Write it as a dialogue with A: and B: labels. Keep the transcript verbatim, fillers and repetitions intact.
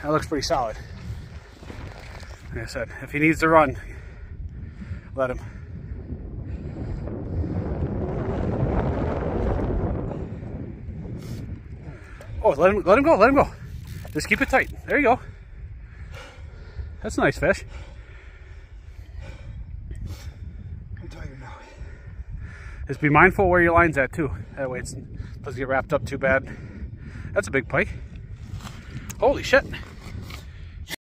A: That looks pretty solid. Like I said, if he needs to run, let him. Oh, let him, let him go, let him go. Just keep it tight. There you go. That's a nice fish.
B: I'm tired now.
A: Just be mindful where your line's at too. That way it doesn't get wrapped up too bad. That's a big pike. Holy shit.